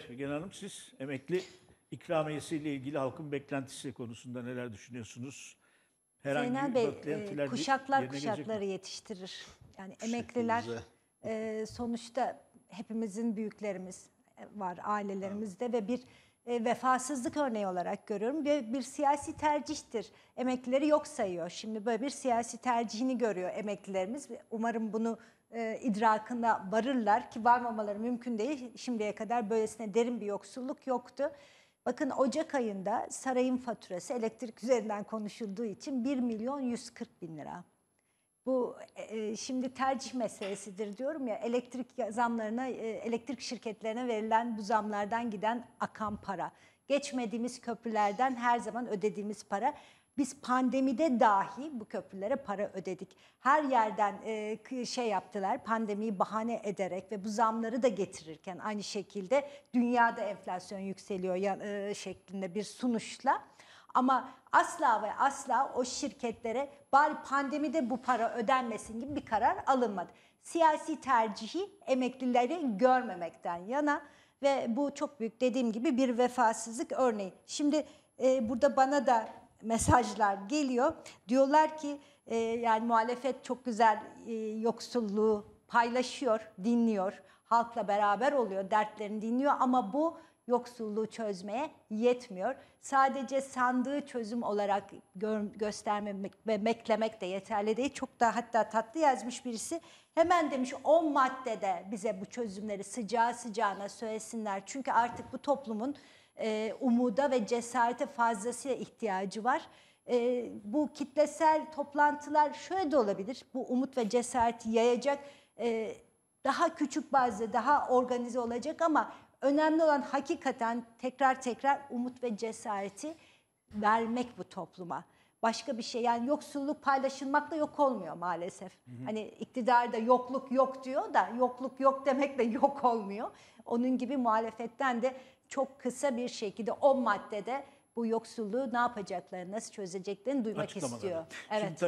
Figen Hanım, siz emekli ikramiyesiyle ilgili halkın beklentisi konusunda neler düşünüyorsunuz? Herhangi Zeynel bir Bey, beklentiler kuşaklar yerine gelecek mi? kuşakları yetiştirir. Yani emekliler Teşekkürler. sonuçta hepimizin büyüklerimiz var ailelerimizde ve bir vefasızlık örneği olarak görüyorum. Ve bir siyasi tercihtir. Emeklileri yok sayıyor. Şimdi böyle bir siyasi tercihini görüyor emeklilerimiz. Umarım bunu idrakına varırlar ki varmamaları mümkün değil. Şimdiye kadar böylesine derin bir yoksulluk yoktu. Bakın Ocak ayında sarayın faturası elektrik üzerinden konuşulduğu için 1.140.000 lira. Bu şimdi tercih meselesidir diyorum ya, elektrik zamlarına, elektrik şirketlerine verilen bu zamlardan giden akan para. Geçmediğimiz köprülerden her zaman ödediğimiz para. Biz pandemide dahi bu köprülere para ödedik. Her yerden şey yaptılar, pandemiyi bahane ederek ve bu zamları da getirirken aynı şekilde dünyada enflasyon yükseliyor şeklinde bir sunuşla. Ama asla ve asla o şirketlere bari pandemide bu para ödenmesin gibi bir karar alınmadı. Siyasi tercihi emeklileri görmemekten yana ve bu çok büyük, dediğim gibi, bir vefasızlık örneği. Şimdi burada bana da mesajlar geliyor. Diyorlar ki yani muhalefet çok güzel yoksulluğu paylaşıyor, dinliyor, halkla beraber oluyor, dertlerini dinliyor ama bu yoksulluğu çözmeye yetmiyor. Sadece sandığı çözüm olarak göstermemek ve beklemek de yeterli değil. Çok da hatta tatlı yazmış birisi. Hemen demiş 10 maddede bize bu çözümleri sıcağı sıcağına söylesinler. Çünkü artık bu toplumun umuda ve cesarete fazlasıyla ihtiyacı var. Bu kitlesel toplantılar şöyle de olabilir. Bu umut ve cesareti yayacak, daha küçük bazı, daha organize olacak ama önemli olan hakikaten tekrar umut ve cesareti vermek bu topluma. Başka bir şey, yani yoksulluk paylaşılmakla yok olmuyor maalesef. Hani iktidarda yokluk yok diyor da yokluk yok demekle yok olmuyor. Onun gibi muhalefetten de çok kısa bir şekilde 10 maddede bu yoksulluğu ne yapacaklarını, nasıl çözeceklerini duymak istiyor. Evet.